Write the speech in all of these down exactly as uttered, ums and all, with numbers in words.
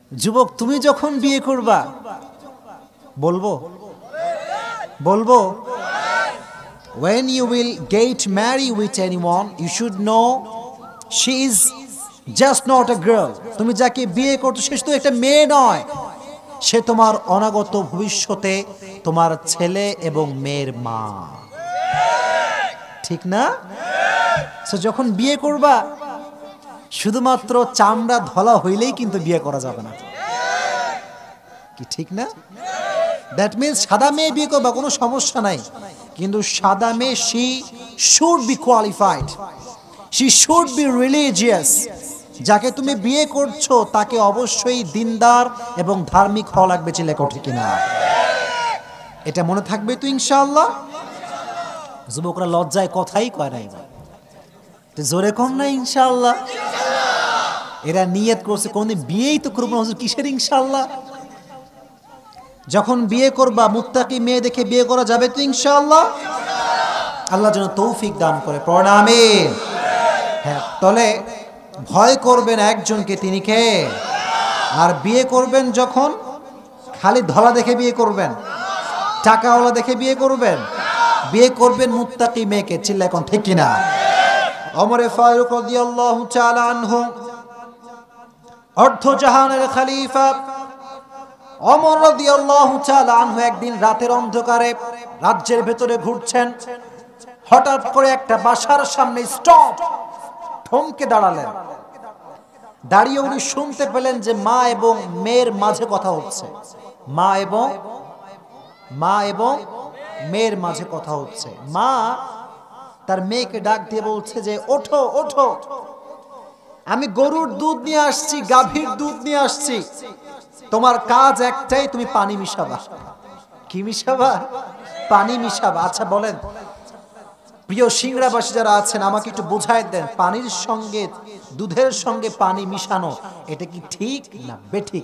যুবক তুমি যখন বিয়ে করবা বলবো বলবো when you will get married with anyone you should know she is just not a girl তুমি যাকে বিয়ে করছো সে তো একটা মেয়ে নয় সে তোমার অনাগত ভবিষ্যতে তোমার ছেলে এবং মেয়ের মা ঠিক না সো যখন বিয়ে করবা শুধুমাত্র চামড়া ধলা হইলেই কিন্তু বিয়ে করা যাবে না কি ঠিক না দ্যাট মিন্স সাদা মেয়ে বিয়ে করবা কোনো সমস্যা নাই কিন্তু সাদা মেয়ে she should be qualified she should be religious যাকে তুমি বিয়ে করছো তাকে অবশ্যই দিনদার এবং ধার্মিক হওয়া লাগবে চিলে কোঠে কিনা এটা মনে থাকবে তো ইনশাআল্লাহ যুবকরা লজ্জায় কথাই কয় না তো জোরে কম না ইনশাআল্লাহ এরা নিয়ত করছে কোনদিন বিয়েই তো করব না হুজুর কিসের ইনশাআল্লাহ যখন বিয়ে করবা মুত্তাকি মেয়ে দেখে বিয়ে করা যাবে তো ইনশাআল্লাহ আল্লাহ যেন তৌফিক দান করে পড়ুন আমিন হ্যাঁ তলে ভয় করবেন একজনকে তিনি কে আর বিয়ে করবেন যখন খালি ধলা দেখে বিয়ে করবেন টাকাওয়ালা দেখে বিয়ে করবেন বিয়ে করবেন মুত্তাকি মেয়েকে চিল্লা এখন ঠিক কিনা ওমর ফারুক রাদিয়াল্লাহু তাআলা আনহু অর্ধ জাহানের খলিফা ওমর রাদিয়াল্লাহু তাআলা আনহু একদিন রাতের অন্ধকারে রাজ্যের ভেতরে ঘুরছেন হঠাৎ করে একটা বাসার সামনে স্টপ থমকে দাঁড়ালেন দাঁড়িয়ে উনি শুনতে পেলেন যে মা এবং মেয়ের মাঝে কথা হচ্ছে মা এবং মা এবং মেয়ের মাঝে কথা হচ্ছে মা তার মেয়েকে ডাক দিয়ে বলছে যে ওঠো ওঠো আমি গরুর দুধ নিয়ে আসছি গাভীর দুধ নিয়ে আসছি তোমার কাজ একটাই তুমি পানি মিশাবা কি মিশাবা পানি মিশাবা আচ্ছা বলেন প্রিয় সিংড়াবাসী যারা আছেন আমাকে একটু বুঝাই দেন পানির সঙ্গে দুধের সঙ্গে পানি মিশানো এটা কি ঠিক না বেঠিক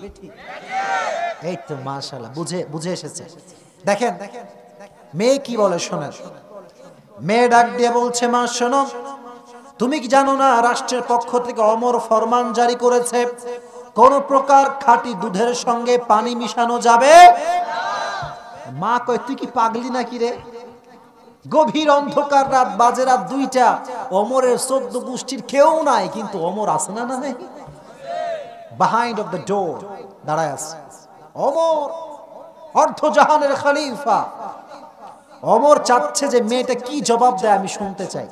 এই তো মাশাআল্লাহ বুঝে বুঝে এসেছে দেখেন মেয়ে কি বলে শোনেন মেয়ে ডাক দিয়ে বলছে মা শোনো তুমি কি জানো না রাষ্ট্রের পক্ষ থেকে অমর ফরমান জারি করেছে কোন প্রকার খাঁটি দুধের সঙ্গে পানি মিশানো যাবে মা কয় তুই কি পাগলি নাকি রে গভীর অন্ধকার রাত বাজে রাত দুইটা ওমরের চোদ্দ গোষ্ঠীর কেউ নাই কিন্তু ওমর আছে না না নাই বিহাইন্ড অফ দ্য ডোর দাঁড়ায় আছে ওমর অর্ধ জাহানের খলিফা ওমর চাচ্ছে যে মেয়েটা কি জবাব দেয় আমি শুনতে চাই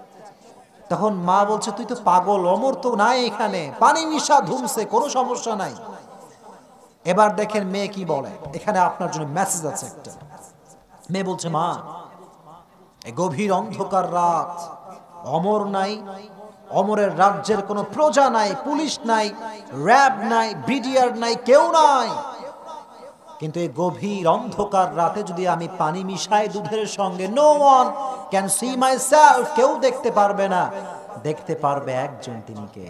তখন মা বলছে তুই তো পাগল ওমর তো নাই এখানে পানি মিশা ধুমছে কোনো সমস্যা নাই এবার দেখেন মেয়ে কি বলে এখানে আপনার জন্য মেসেজ আছে একটা মেয়ে বলছে মা এই গভীর অন্ধকার রাত অমর নাই অমরের রাজ্যের কোনো প্রজা নাই পুলিশ নাই র্যাব নাই বিডিআর নাই কেউ নাই কিন্তু এই গভীর অন্ধকার রাতে যদি আমি পানি মিশাই দুধের সঙ্গে no one can see myself কেউ দেখতে পারবে না দেখতে পারবে একজন তিনি কে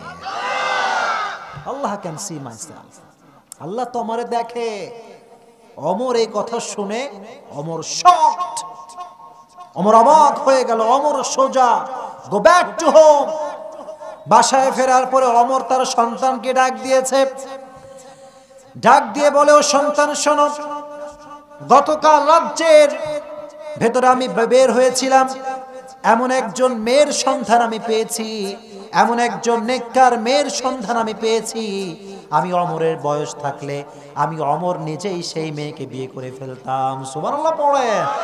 Allah can see myself Allah তো আমারে দেখে অমর এই কথা শুনে অমর শকড অমর অবাক হয়ে গেল অমর সোজা গো ব্যাক টু হোম বাসায় ফেরার পরে অমর তার সন্তানকে ডাক দিয়েছে ডাক দিয়ে বলে ও সন্তান শোনো গতকাল রাজ্যের ভেতরে আমি বের হয়েছিলাম এমন একজন মেয়ের সন্ধান আমি পেয়েছি এমন একজন নেককার মেয়ের সন্ধান আমি পেয়েছি আমি অমরের বয়স থাকলে আমি অমর নিজেই সেই মেয়েকে বিয়ে করে ফেলতাম সুবহানাল্লাহ পড়ে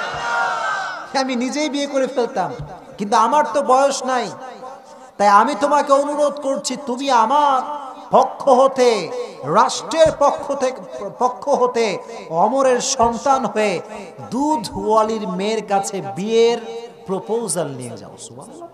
আমি নিজেই বিয়ে করে ফেলতাম কিন্তু আমার তো বয়স নাই তাই আমি তোমাকে অনুরোধ করছি তুমি আমার পক্ষ হতে রাষ্ট্রের পক্ষ থেকে পক্ষ হতে অমরের সন্তান হয়ে দুধওয়ালির মেয়ের কাছে বিয়ের প্রপোজাল নিয়ে যাও সুবহানাল্লাহ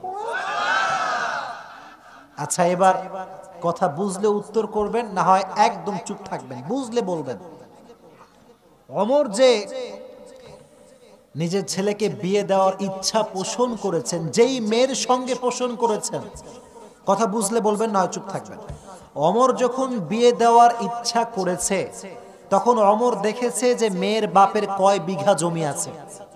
আচ্ছা এবার কথা বুঝলে উত্তর করবেন না হয় একদম চুপ থাকবেন বুঝলে বলবেন অমর যে নিজের ছেলেকে বিয়ে দেওয়ার ইচ্ছা পোষণ করেছেন যেই মেয়ের সঙ্গে পোষণ করেছেন কথা বুঝলে বলবেন না চুপ থাকবেন অমর যখন বিয়ে দেওয়ার ইচ্ছা করেছে তখন অমর দেখেছে যে মেয়ের বাপের কয় বিঘা জমি আছে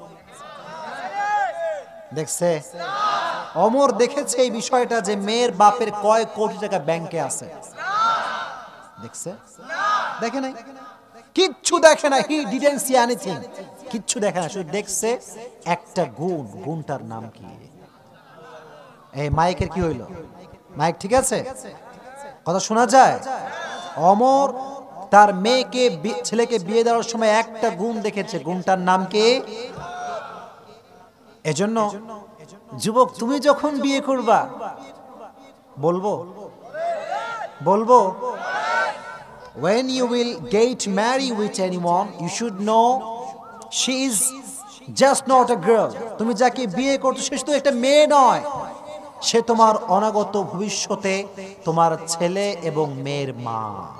দেখছে অমর দেখেছে এই বিষয়টা যে মেয়ের বাপের কয় কোটি টাকা ব্যাংকে আছে দেখছে দেখে নাই, কিচ্ছু দেখে না, হি ডিডন্ট সি এনিথিং, কিচ্ছু দেখে না, শুধু দেখছে একটা গুণ, গুণটার নাম কি? এই মাইকের কি হইল? মাইক ঠিক আছে, কথা শোনা যায়? অমর তার মেয়েকে ছেলেকে বিয়ে দেওয়ার সময় একটা গুণ দেখেছে, গুণটার নাম কি? এজন্য যুবক, তুমি যখন বিয়ে করবা, বলবো বলবো when you will get married with anyone, you should know she is just not a girl. তুমি যাকে বিয়ে করছো সে শুধু একটা মেয়ে নয়, সে তোমার অনাগত ভবিষ্যতে তোমার ছেলে এবং মেয়ের মা,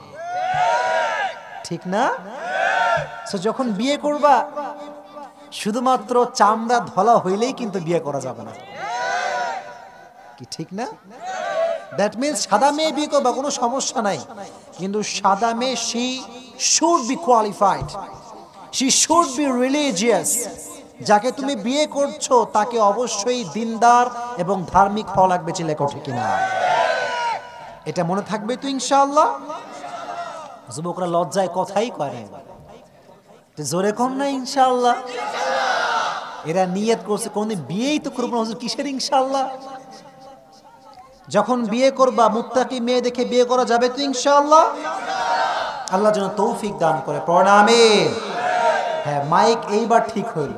ঠিক না? সো যখন বিয়ে করবা, শুধুমাত্র চামড়া ধলা হইলেই কিন্তু বিয়ে করা যাবে না, কি ঠিক না? দ্যাট মিনস সাদা মেয়ে বিয়ে করবা, কোনো সমস্যা নাই, কিন্তু সাদা মেয়ে, she should be qualified, she should be religious. যাকে তুমি বিয়ে করছো তাকে অবশ্যই দিনদার এবং ধার্মিক হওয়া লাগবে, চিলে ঠিক কিনা? এটা মনে থাকবে তো ইনশাআল্লাহ? যুবকরা লজ্জায় কথাই করে, জোরে কম না ইনশাআল্লাহ? এরা নিয়ত করছে কোনদিন বিয়েই তো করবো না, হুজুর কিসের ইনশাআল্লাহ? যখন বিয়ে করবা, মুত্তাকি মেয়ে দেখে বিয়ে করা যাবে তো ইনশাআল্লাহ? আল্লাহ যেন তৌফিক দান করে, পড়না আমিন। হ্যাঁ, মাইক এইবার ঠিক হইল।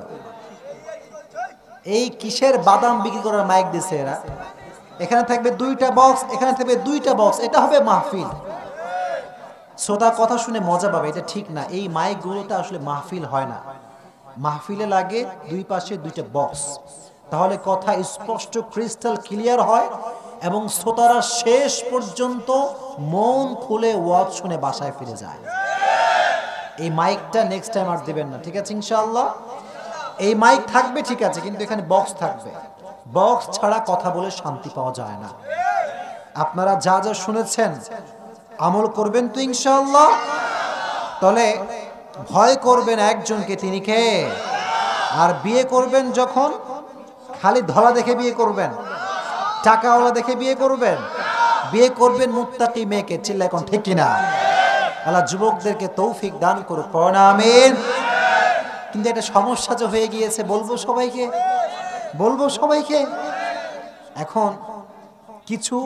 এই কিসের বাদাম বিক্রি করার মাইক দিছে এরা? এখানে থাকবে দুইটা বক্স, এখানে থাকবে দুইটা বক্স, এটা হবে মাহফিল। শ্রোতা কথা শুনে মজা পাবে, এটা ঠিক না। এই মাইকগুলোতে আসলে মাহফিল হয় না, মাহফিলে লাগে দুই পাশে দুইটা বক্স, তাহলে কথা স্পষ্ট ক্রিস্টাল ক্লিয়ার হয় এবং শ্রোতারা শেষ পর্যন্ত মন খুলে ওয়াজ শুনে বাসায় ফিরে যায়। এই মাইকটা নেক্সট টাইম আর দিবেন না, ঠিক আছে ইনশাআল্লাহ? এই মাইক থাকবে ঠিক আছে, কিন্তু এখানে বক্স থাকবে। বক্স ছাড়া কথা বলে শান্তি পাওয়া যায় না। আপনারা যা যা শুনেছেন আমল করবেন তো ইনশাআল্লাহ? তাহলে ভয় করবেন একজনকে, তিনি কে? আর বিয়ে করবেন যখন, খালি ধলা দেখে বিয়ে করবেন, টাকাওয়ালা দেখে বিয়ে করবেন? বিয়ে করবেন মুত্তাকি মেয়েকে, চিল্লা এখন ঠিক কিনা? আল্লাহ যুবকদেরকে তৌফিক দান করুক, পড়না আমিন। কিন্তু একটা সমস্যা যে হয়ে গিয়েছে, বলবো সবাইকে, বলবো সবাইকে। এখন কিছু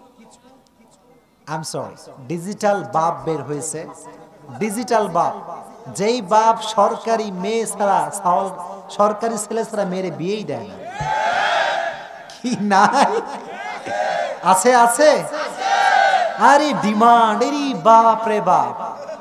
আই এম সরি ডিজিটাল বাপ বের হয়েছে, ডিজিটাল বাপ, যেই বাপ সরকারি মেয়ে ছাড়া, সরকারি ছেলে ছাড়া মেয়েরে বিয়েই দেয় না। কি নাই? আছে আছে, আরে ডিমান্ড, এরি বাপ রে বাপ।